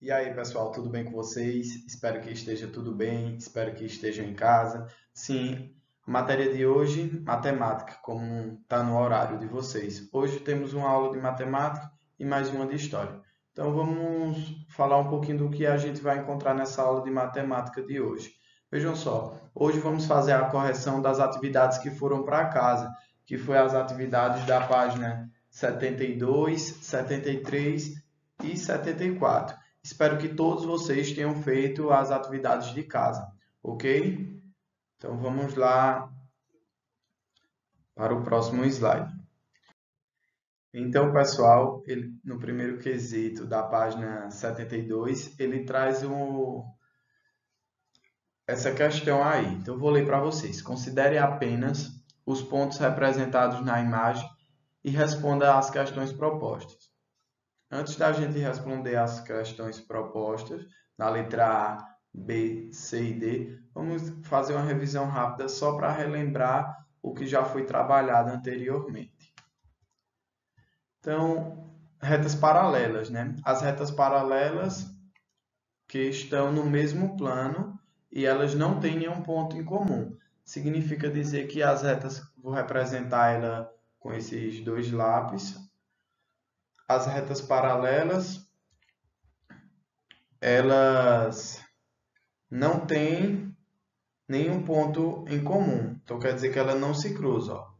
E aí, pessoal, tudo bem com vocês? Espero que esteja tudo bem, espero que estejam em casa. Sim, a matéria de hoje, matemática, como está no horário de vocês. Hoje temos uma aula de matemática e mais uma de história. Então, vamos falar um pouquinho do que a gente vai encontrar nessa aula de matemática de hoje. Vejam só, hoje vamos fazer a correção das atividades que foram para casa, que foi as atividades da página 72, 73 e 74. Espero que todos vocês tenham feito as atividades de casa, ok? Então vamos lá para o próximo slide. Então, pessoal, no primeiro quesito da página 72, ele traz essa questão aí. Então, eu vou ler para vocês. Considere apenas os pontos representados na imagem e responda às questões propostas. Antes da gente responder as questões propostas, na letra A, B, C e D, vamos fazer uma revisão rápida só para relembrar o que já foi trabalhado anteriormente. Então, retas paralelas, né? As retas paralelas que estão no mesmo plano e elas não têm nenhum ponto em comum. Significa dizer que as retas, vou representar ela com esses dois lápis. As retas paralelas, elas não têm nenhum ponto em comum. Então, quer dizer que ela não se cruza. Ó.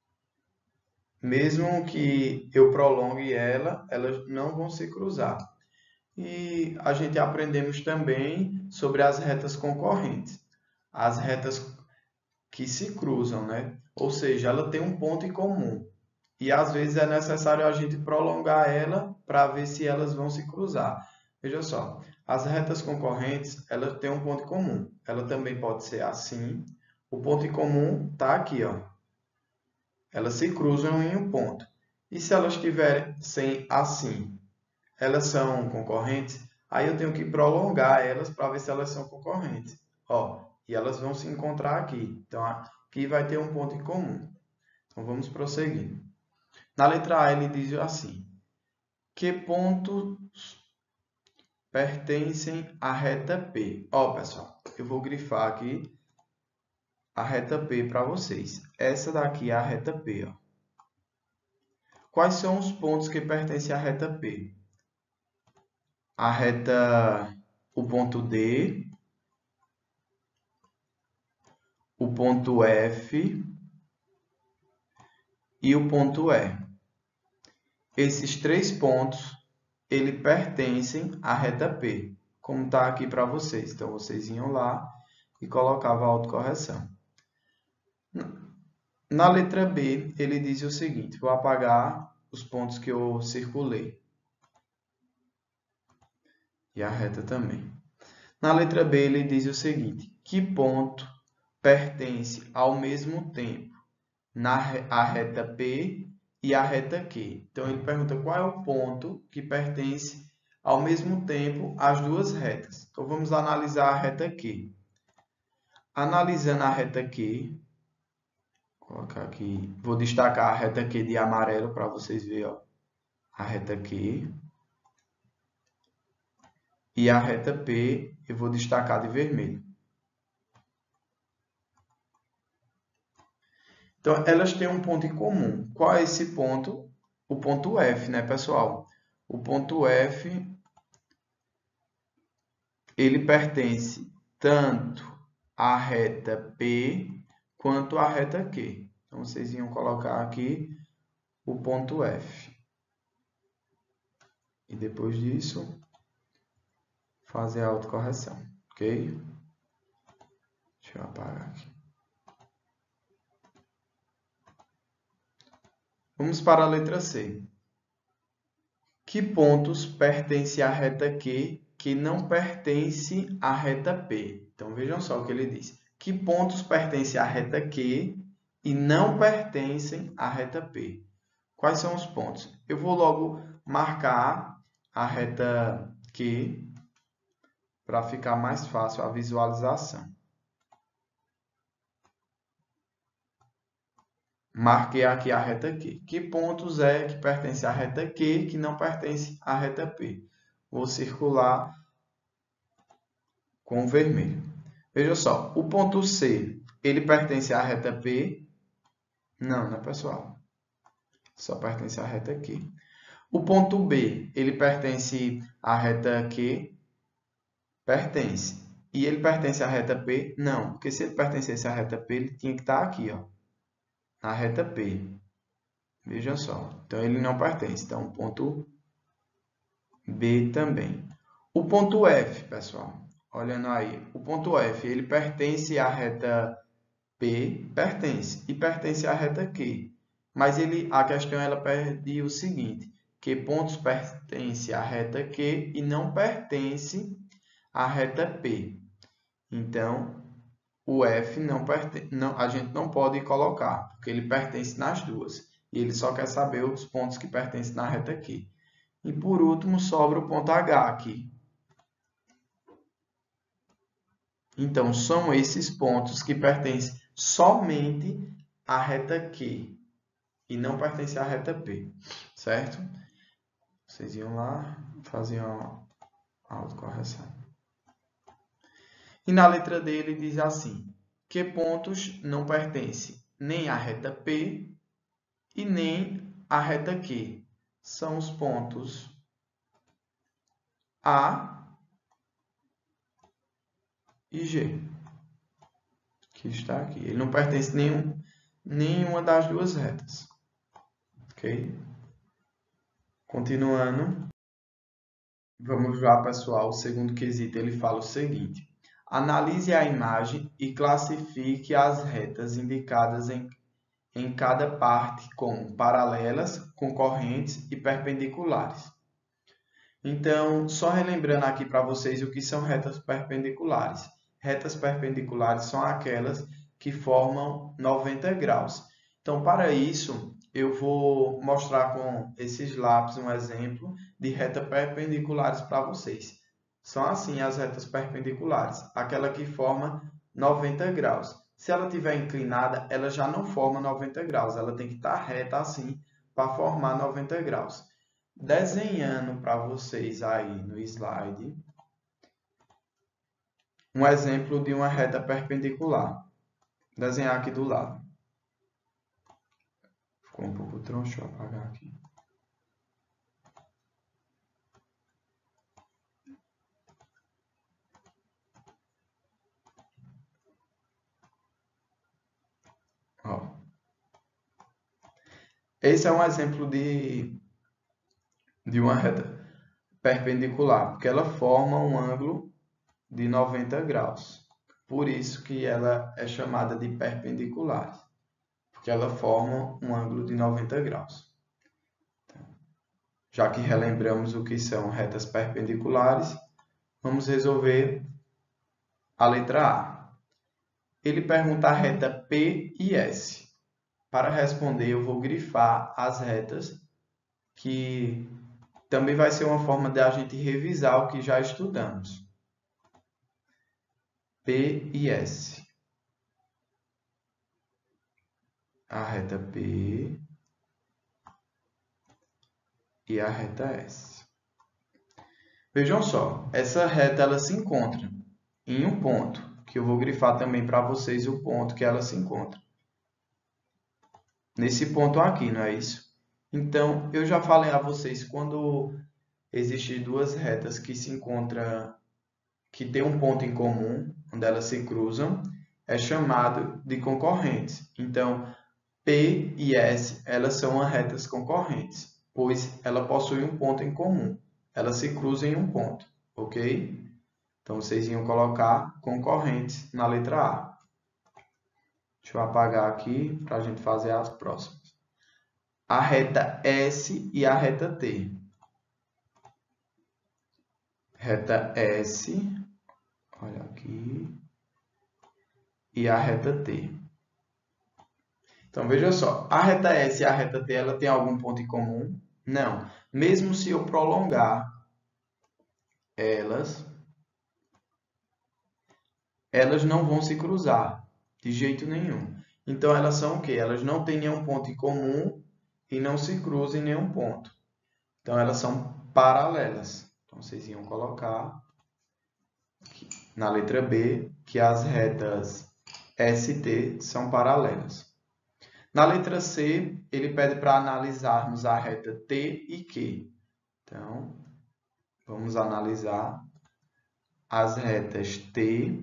Mesmo que eu prolongue ela, elas não vão se cruzar. E a gente aprendemos também sobre as retas concorrentes. As retas que se cruzam, né? Ou seja, ela tem um ponto em comum. E às vezes é necessário a gente prolongar ela para ver se elas vão se cruzar. Veja só, as retas concorrentes, elas têm um ponto em comum. Ela também pode ser assim. O ponto em comum está aqui, ó. Elas se cruzam em um ponto. E se elas estiverem assim, elas são concorrentes? Aí eu tenho que prolongar elas para ver se elas são concorrentes. Ó, e elas vão se encontrar aqui. Então, aqui vai ter um ponto em comum. Então, vamos prosseguir. Na letra A, ele diz assim: que pontos pertencem à reta P? Ó, pessoal, eu vou grifar aqui a reta P para vocês. Essa daqui é a reta P. Ó. Quais são os pontos que pertencem à reta P? A reta, o ponto D, o ponto F e o ponto E. Esses três pontos, ele pertencem à reta P, como está aqui para vocês. Então, vocês iam lá e colocavam a autocorreção. Na letra B, ele diz o seguinte, vou apagar os pontos que eu circulei. E a reta também. Na letra B, ele diz o seguinte, que ponto pertence ao mesmo tempo a reta P e a reta Q? Então, ele pergunta qual é o ponto que pertence ao mesmo tempo às duas retas. Então, vamos analisar a reta Q. Analisando a reta Q, vou colocar aqui, vou destacar a reta Q de amarelo para vocês verem, ó, a reta Q. E a reta P eu vou destacar de vermelho. Então, elas têm um ponto em comum. Qual é esse ponto? O ponto F, né, pessoal? O ponto F, ele pertence tanto à reta P quanto à reta Q. Então, vocês iam colocar aqui o ponto F. E depois disso, fazer a autocorreção, ok? Deixa eu apagar aqui. Vamos para a letra C. Que pontos pertencem à reta Q que não pertence à reta P? Então, vejam só o que ele diz. Que pontos pertencem à reta Q e não pertencem à reta P? Quais são os pontos? Eu vou logo marcar a reta Q para ficar mais fácil a visualização. Marquei aqui a reta Q. Que pontos é que pertence à reta Q que não pertence à reta P? vou circular com o vermelho. Veja só, o ponto C, ele pertence à reta P? Não, né, pessoal? Só pertence à reta Q. O ponto B, ele pertence à reta Q? Pertence. E ele pertence à reta P? Não, porque se ele pertencesse à reta P, ele tinha que estar aqui, ó, na reta P. Veja só. Então, ele não pertence. Então, o ponto B também. O ponto F, pessoal, olhando aí, o ponto F, ele pertence à reta P? Pertence. E pertence à reta Q. Mas a questão ela pede o seguinte, que pontos pertence à reta Q e não pertence à reta P. Então, o F a gente não pode colocar, porque ele pertence nas duas. E ele só quer saber os pontos que pertencem na reta Q. E por último, sobra o ponto H aqui. Então, são esses pontos que pertencem somente à reta Q e não pertencem à reta P, certo? Vocês iam lá, faziam a autocorreção. E na letra D ele diz assim, que pontos não pertencem nem à reta P e nem à reta Q. São os pontos A e G, que está aqui. Ele não pertence a nenhuma das duas retas. Ok? Continuando. Vamos lá, pessoal. O segundo quesito, ele fala o seguinte. Analise a imagem e classifique as retas indicadas em cada parte como paralelas, concorrentes e perpendiculares. Então, só relembrando aqui para vocês o que são retas perpendiculares. Retas perpendiculares são aquelas que formam 90 graus. Então, para isso, eu vou mostrar com esses lápis um exemplo de retas perpendiculares para vocês. São assim as retas perpendiculares, aquela que forma 90 graus. Se ela estiver inclinada, ela já não forma 90 graus, ela tem que estar reta assim para formar 90 graus. Desenhando para vocês aí no slide um exemplo de uma reta perpendicular. Vou desenhar aqui do lado. Ficou um pouco troncho, deixa eu apagar aqui. Ó. Esse é um exemplo de uma reta perpendicular, porque ela forma um ângulo de 90 graus. Por isso que ela é chamada de perpendicular, porque ela forma um ângulo de 90 graus. Já que relembramos o que são retas perpendiculares, vamos resolver a letra A. Ele pergunta a reta P e S. Para responder, eu vou grifar as retas, que também vai ser uma forma de a gente revisar o que já estudamos. P e S. A reta P e a reta S. Vejam só, essa reta ela se encontra em um ponto, que eu vou grifar também para vocês o ponto que ela se encontra. Nesse ponto aqui, não é isso? Então, eu já falei a vocês, quando existem duas retas que se encontram, que tem um ponto em comum, onde elas se cruzam, é chamado de concorrentes. Então, P e S, elas são as retas concorrentes, pois ela possui um ponto em comum. Elas se cruzam em um ponto, ok? Então, vocês iam colocar concorrentes na letra A. Deixa eu apagar aqui para a gente fazer as próximas. A reta S e a reta T. Reta S, olha aqui, e a reta T. Então, veja só, a reta S e a reta T, ela tem algum ponto em comum? Não. Mesmo se eu prolongar elas não vão se cruzar de jeito nenhum. Então, elas são o quê? Elas não têm nenhum ponto em comum e não se cruzam em nenhum ponto. Então, elas são paralelas. Então, vocês iam colocar na letra B que as retas ST são paralelas. Na letra C, ele pede para analisarmos a reta T e Q. Então, vamos analisar as retas T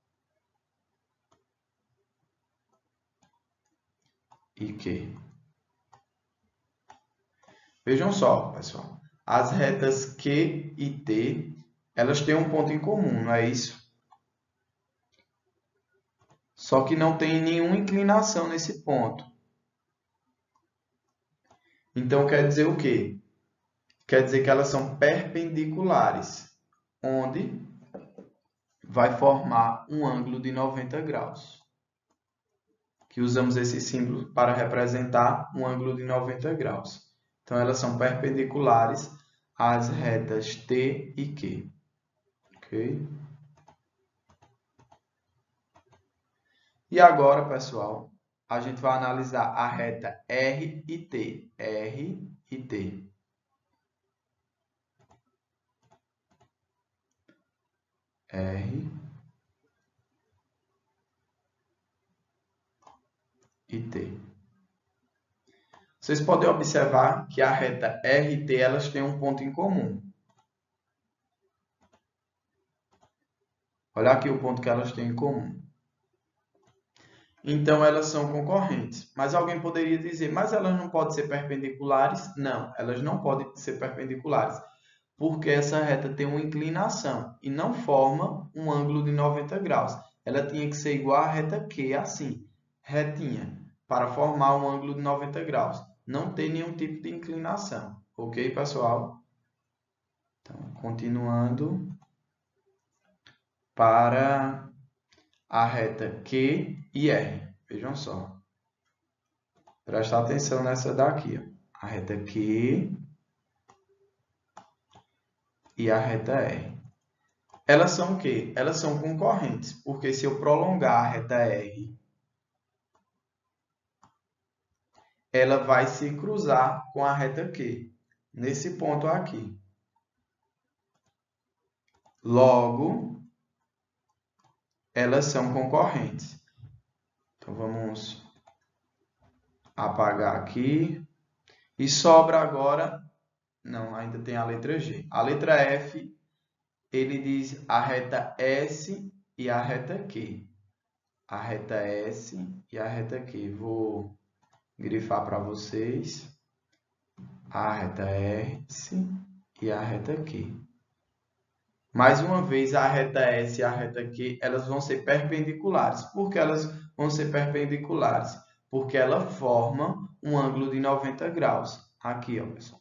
e Q. Vejam só, pessoal. As retas Q e T, elas têm um ponto em comum, não é isso? Só que não tem nenhuma inclinação nesse ponto. Então, quer dizer o quê? Quer dizer que elas são perpendiculares, onde vai formar um ângulo de 90 graus. Que usamos esse símbolo para representar um ângulo de 90 graus. Então, elas são perpendiculares às retas T e Q. Ok? E agora, pessoal, a gente vai analisar a reta R e T. R e T. R e T. Vocês podem observar que a reta R e T elas têm um ponto em comum. Olha aqui o ponto que elas têm em comum. Então, elas são concorrentes. Mas alguém poderia dizer, mas elas não podem ser perpendiculares? Não, elas não podem ser perpendiculares, porque essa reta tem uma inclinação e não forma um ângulo de 90 graus. Ela tinha que ser igual à reta Q, assim, retinha, para formar um ângulo de 90 graus. Não tem nenhum tipo de inclinação. Ok, pessoal? Então, continuando para a reta Q e R. Vejam só. Presta atenção nessa daqui, ó. A reta Q e a reta R. Elas são o quê? Elas são concorrentes, porque se eu prolongar a reta R, ela vai se cruzar com a reta Q, nesse ponto aqui. Logo, elas são concorrentes. Então, vamos apagar aqui. E sobra agora... Não, ainda tem a letra G. A letra F, ele diz a reta S e a reta Q. A reta S e a reta Q. Vou grifar para vocês. A reta S e a reta Q. Mais uma vez, a reta S e a reta Q, elas vão ser perpendiculares. Por que elas vão ser perpendiculares? Porque ela forma um ângulo de 90 graus. Aqui, ó, pessoal.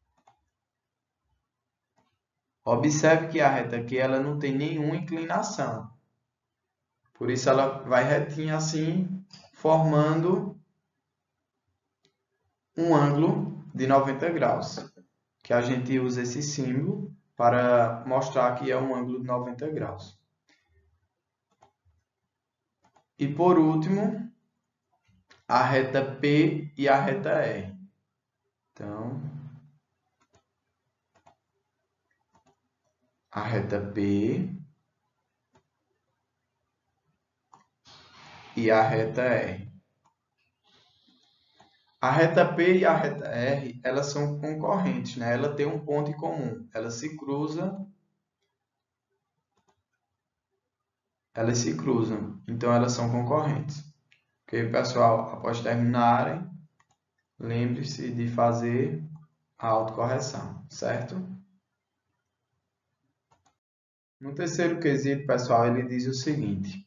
Observe que a reta Q ela não tem nenhuma inclinação. Por isso, ela vai retinha assim, formando um ângulo de 90 graus. Que a gente usa esse símbolo para mostrar que é um ângulo de 90 graus. E por último, a reta P e a reta R. Então, a reta P e a reta R. A reta P e a reta R, elas são concorrentes, né? Ela tem um ponto em comum. Elas se cruzam. Então, elas são concorrentes. Ok, pessoal? Após terminarem, lembre-se de fazer a autocorreção, certo? No terceiro quesito, pessoal, ele diz o seguinte.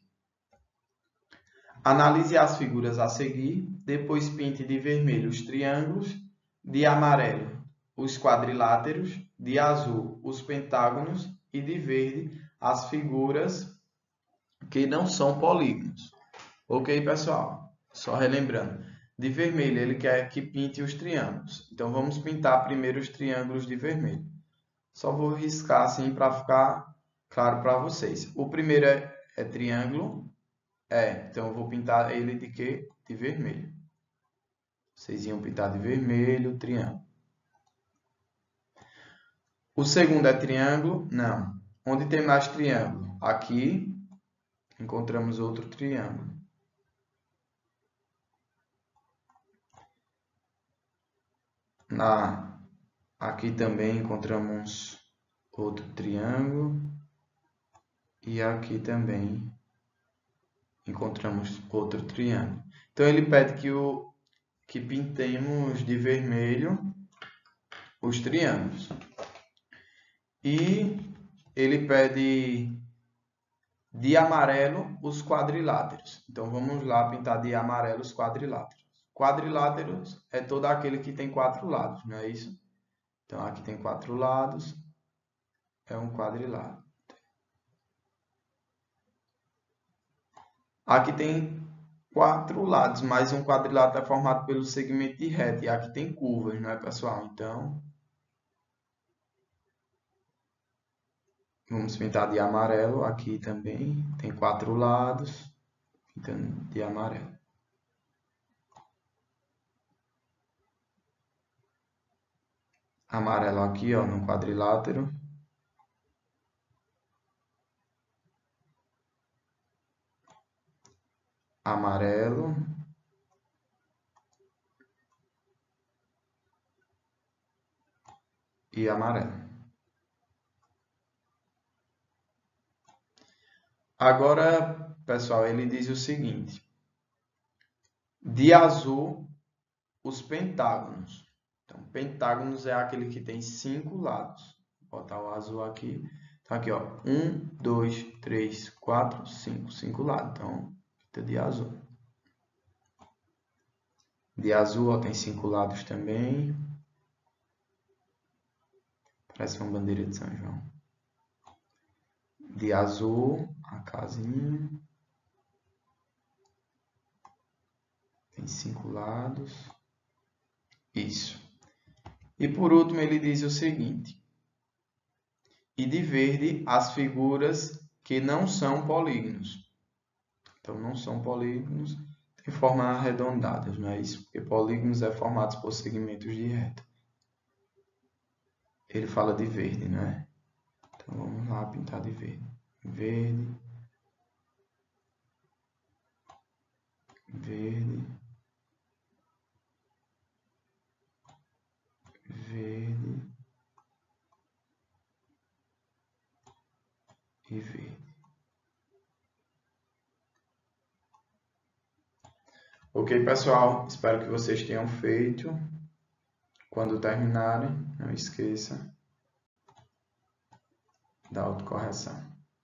Analise as figuras a seguir, depois pinte de vermelho os triângulos, de amarelo os quadriláteros, de azul os pentágonos e de verde as figuras que não são polígonos. Ok, pessoal? Só relembrando. De vermelho, ele quer que pinte os triângulos. Então, vamos pintar primeiro os triângulos de vermelho. Só vou riscar assim para ficar claro para vocês. O primeiro é triângulo. Então eu vou pintar ele de quê? De vermelho. Vocês iam pintar de vermelho o triângulo. O segundo é triângulo? Não. Onde tem mais triângulo? Aqui encontramos outro triângulo. Aqui também encontramos outro triângulo. E aqui também encontramos outro triângulo. Então, ele pede que pintemos de vermelho os triângulos. E ele pede de amarelo os quadriláteros. Então, vamos lá pintar de amarelo os quadriláteros. Quadriláteros é todo aquele que tem 4 lados, não é isso? Então, aqui tem 4 lados, é um quadrilátero. Aqui tem 4 lados, mas um quadrilátero é formado pelo segmento de reta. E aqui tem curvas, não é, pessoal? Então, vamos pintar de amarelo. Aqui também tem 4 lados, pintando de amarelo. Amarelo aqui, ó, no quadrilátero. Amarelo. E amarelo. Agora, pessoal, ele diz o seguinte. De azul, os pentágonos. Então, pentágonos é aquele que tem 5 lados. Vou botar o azul aqui. Então, aqui, ó. 1, 2, 3, 4, 5. 5 lados. Então, pinta de azul. De azul, ó, tem 5 lados também. Parece uma bandeira de São João. De azul, a casinha. Tem 5 lados. Isso. E por último, ele diz o seguinte. E de verde, as figuras que não são polígonos. Então, não são polígonos, tem formas arredondadas, não é isso? Porque polígonos é formados por segmentos de reta. Ele fala de verde, não é? Então, vamos lá pintar de verde. Verde. Verde. Verde. E verde. Ok, pessoal? Espero que vocês tenham feito. Quando terminarem, não esqueça da autocorreção.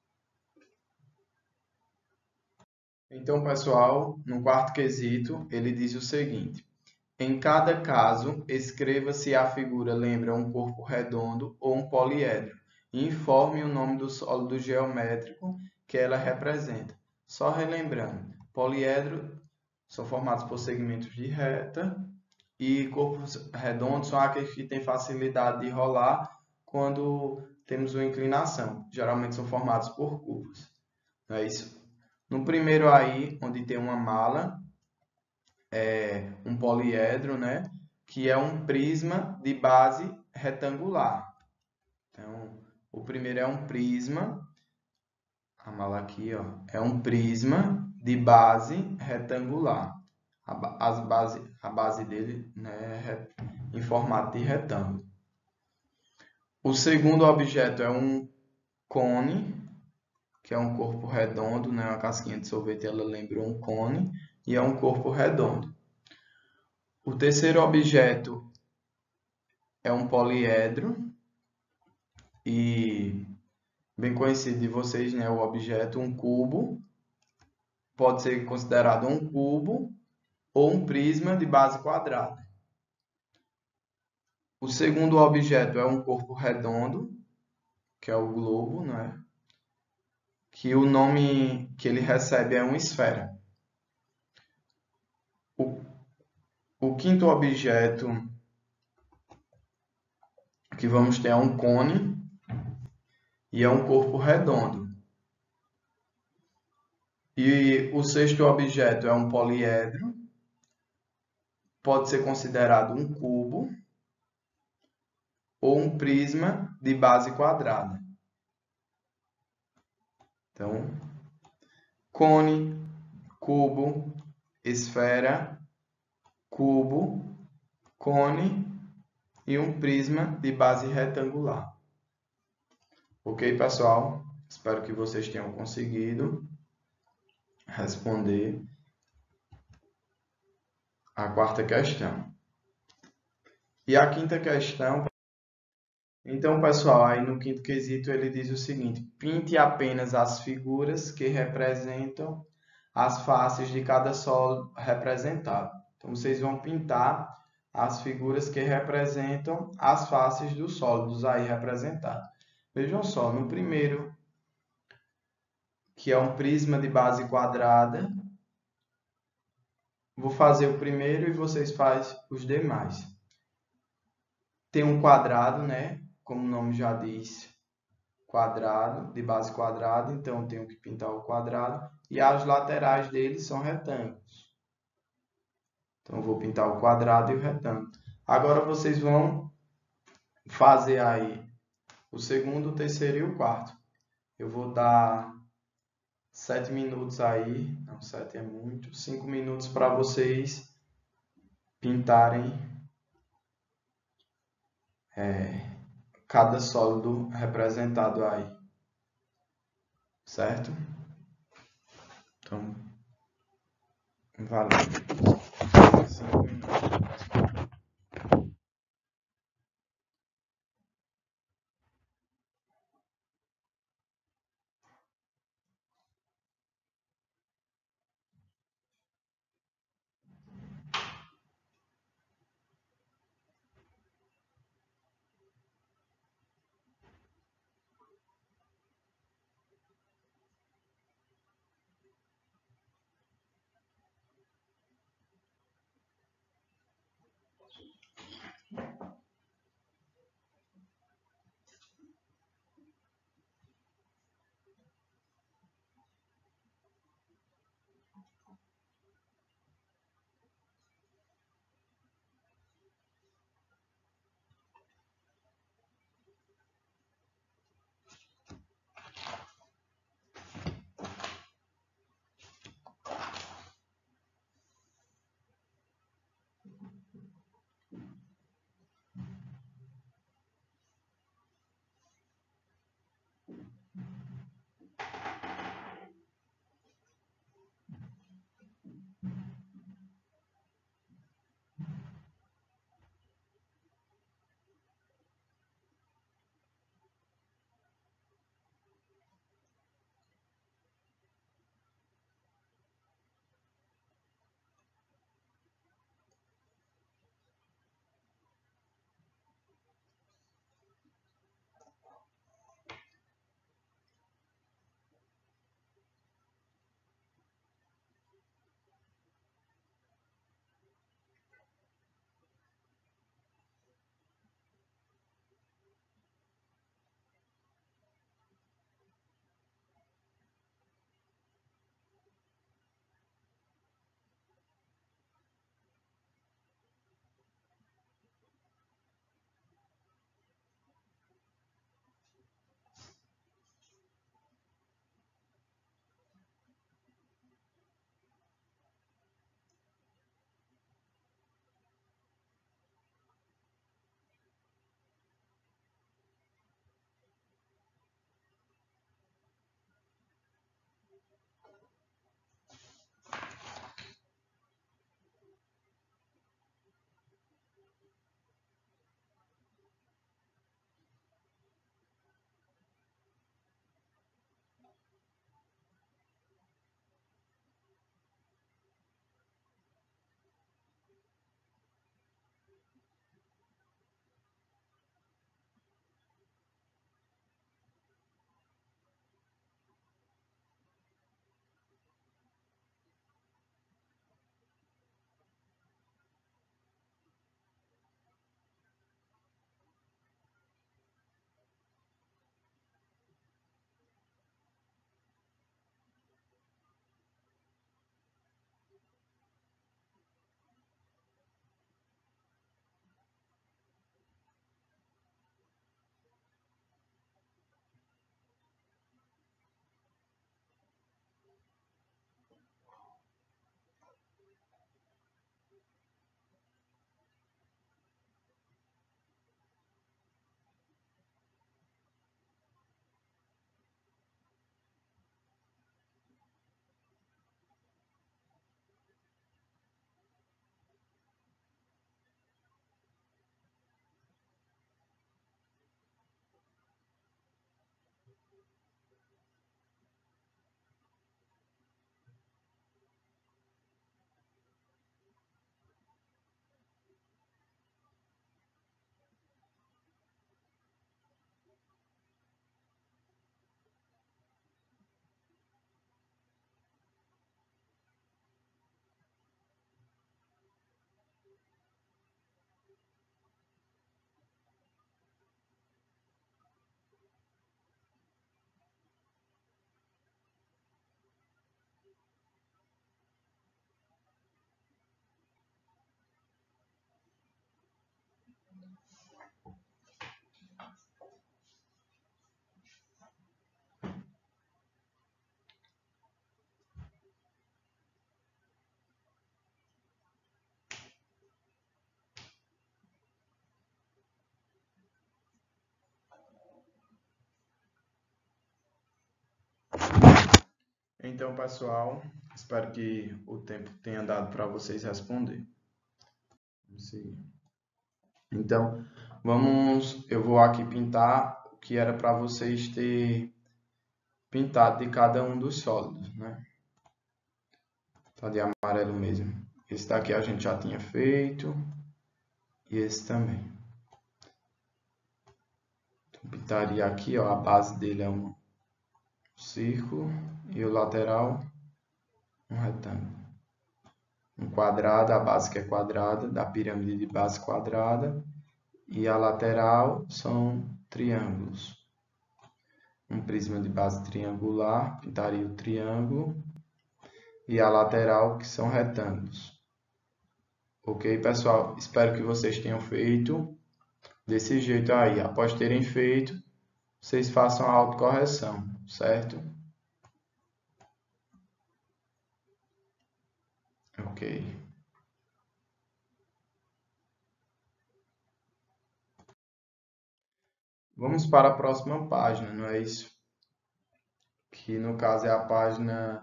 Então, pessoal, no quarto quesito, ele diz o seguinte. Em cada caso, escreva se a figura lembra um corpo redondo ou um poliedro e informe o nome do sólido geométrico que ela representa. Só relembrando, poliedro são formados por segmentos de reta e corpos redondos são aqueles que têm facilidade de rolar quando temos uma inclinação. Geralmente são formados por curvas. Não é isso? No primeiro aí, onde tem uma mala, é um poliedro, né? Que é um prisma de base retangular. Então, o primeiro é um prisma, a mala aqui, ó, é um prisma de base retangular. A base dele, né, é em formato de retângulo. O segundo objeto é um cone, que é um corpo redondo, né? Uma casquinha de sorvete, ela lembra um cone, e é um corpo redondo. O terceiro objeto é um poliedro, e bem conhecido de vocês, né? O objeto, um cubo, pode ser considerado um cubo ou um prisma de base quadrada. O segundo objeto é um corpo redondo, que é o globo, né? Que o nome que ele recebe é uma esfera. O quinto objeto que vamos ter é um cone e é um corpo redondo. E o sexto objeto é um poliedro, pode ser considerado um cubo ou um prisma de base quadrada. Então, cone, cubo, esfera, cubo, cone e um prisma de base retangular. Ok, pessoal? Espero que vocês tenham conseguido responder a quarta questão. E a quinta questão, então, pessoal, aí no quinto quesito ele diz o seguinte: pinte apenas as figuras que representam as faces de cada sólido representado. Então, vocês vão pintar as figuras que representam as faces dos sólidos aí representados. Vejam só, no primeiro, que é um prisma de base quadrada, vou fazer o primeiro e vocês fazem os demais. Tem um quadrado, né? Como o nome já diz, quadrado, de base quadrada, então tenho que pintar o quadrado. E as laterais dele são retângulos. Então, eu vou pintar o quadrado e o retângulo. Agora, vocês vão fazer aí o segundo, o terceiro e o quarto. Eu vou dar 7 minutos aí, não, 7 é muito, 5 minutos para vocês pintarem cada sólido representado aí, certo? Então, valeu. 5 minutos. então, pessoal, espero que o tempo tenha dado para vocês responder. Vamos seguir. Então, eu vou aqui pintar o que era para vocês ter pintado de cada um dos sólidos, né? Tá de amarelo mesmo. Esse daqui a gente já tinha feito. E esse também. Então, pintaria aqui, ó, a base dele é um círculo e o lateral um retângulo. Um quadrado, a base que é quadrada, da pirâmide de base quadrada. E a lateral são triângulos. Um prisma de base triangular, pintaria o triângulo. E a lateral, que são retângulos. Ok, pessoal? Espero que vocês tenham feito desse jeito aí. Após terem feito, vocês façam a autocorreção, certo? Ok. Vamos para a próxima página, não é isso? Que no caso é a página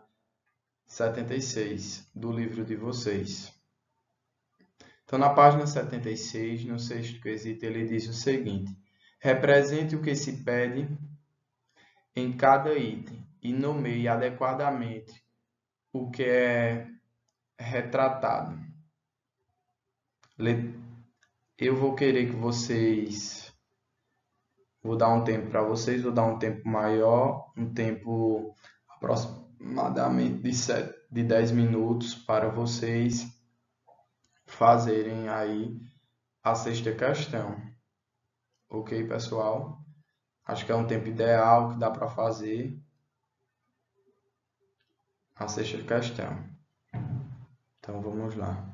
76 do livro de vocês. Então, na página 76, no sexto quesito, ele diz o seguinte: represente o que se pede em cada item e nomeie adequadamente o que é retratado. Eu vou querer que vocês... Vou dar um tempo para vocês, vou dar um tempo maior, um tempo aproximadamente de 10 minutos para vocês fazerem aí a sexta questão. Ok, pessoal? Acho que é um tempo ideal que dá para fazer a sexta questão. Então, vamos lá.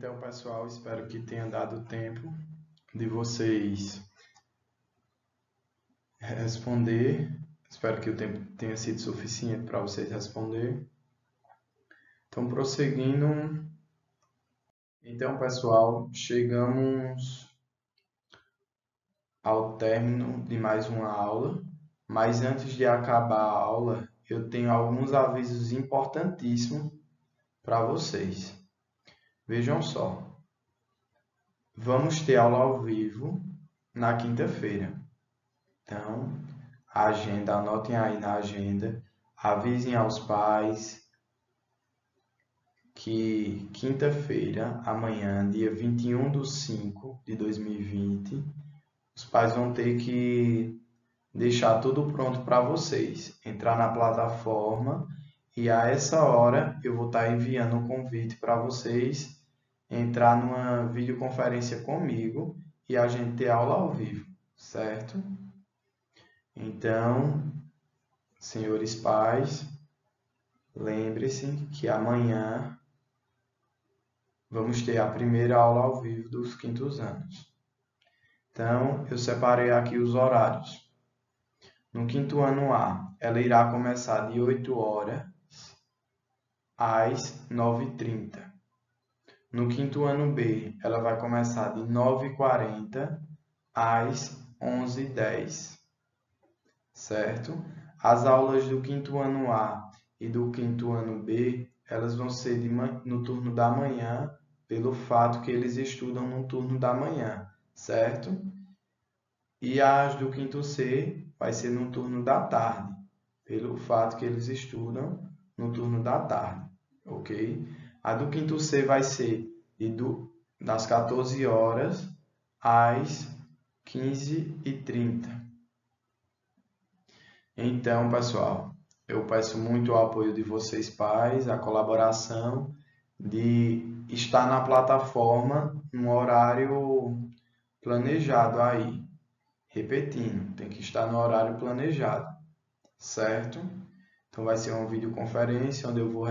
Então, pessoal, espero que tenha dado tempo de vocês responder. Espero que o tempo tenha sido suficiente para vocês responder. Então, prosseguindo. Então, pessoal, chegamos ao término de mais uma aula. Mas antes de acabar a aula, eu tenho alguns avisos importantíssimos para vocês. Vejam só. Vamos ter aula ao vivo na quinta-feira. Então, a agenda, anotem aí na agenda, avisem aos pais que quinta-feira, amanhã, dia 21/5/2020, os pais vão ter que deixar tudo pronto para vocês. Entrar na plataforma e a essa hora eu vou estar enviando um convite para vocês entrar numa videoconferência comigo e a gente ter aula ao vivo, certo? Então, senhores pais, lembre-se que amanhã vamos ter a primeira aula ao vivo dos quintos anos. Então, eu separei aqui os horários. No quinto ano A, ela irá começar de 8 horas às 9h30. No quinto ano B, ela vai começar de 9h40 às 11h10, certo? As aulas do quinto ano A e do quinto ano B, elas vão ser no turno da manhã, pelo fato que eles estudam no turno da manhã, certo? E as do quinto C vai ser no turno da tarde, pelo fato que eles estudam no turno da tarde, ok? A do quinto C vai ser das 14 horas às 15h30. Então, pessoal, eu peço muito o apoio de vocês, pais, a colaboração de estar na plataforma no horário planejado aí. Repetindo, tem que estar no horário planejado, certo? Então, vai ser uma videoconferência onde eu vou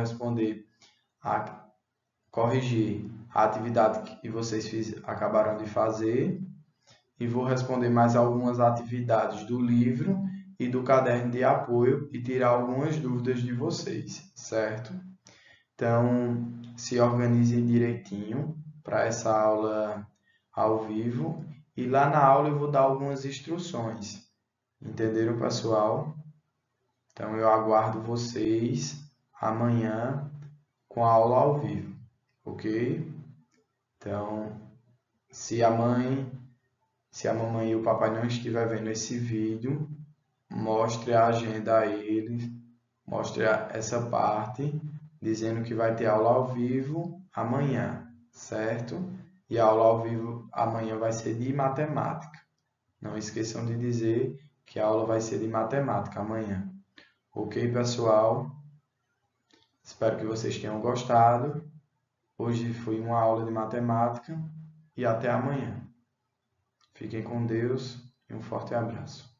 corrigir a atividade que vocês acabaram de fazer e vou responder mais algumas atividades do livro e do caderno de apoio e tirar algumas dúvidas de vocês, certo? Então, se organizem direitinho para essa aula ao vivo e lá na aula eu vou dar algumas instruções. Entenderam, pessoal? Então, eu aguardo vocês amanhã com a aula ao vivo, ok? Então, se a mamãe e o papai não estiver vendo esse vídeo, mostre a agenda a eles, mostre essa parte, dizendo que vai ter aula ao vivo amanhã, certo? E a aula ao vivo amanhã vai ser de matemática. Não esqueçam de dizer que a aula vai ser de matemática amanhã. Ok, pessoal? Espero que vocês tenham gostado. Hoje foi uma aula de matemática e até amanhã. Fiquem com Deus e um forte abraço.